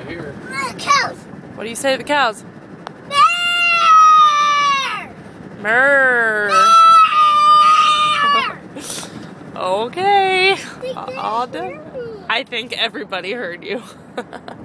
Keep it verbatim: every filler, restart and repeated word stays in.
right here. The cows. What do you say to the cows? Murr. Murr. Okay. All done. I think everybody heard you.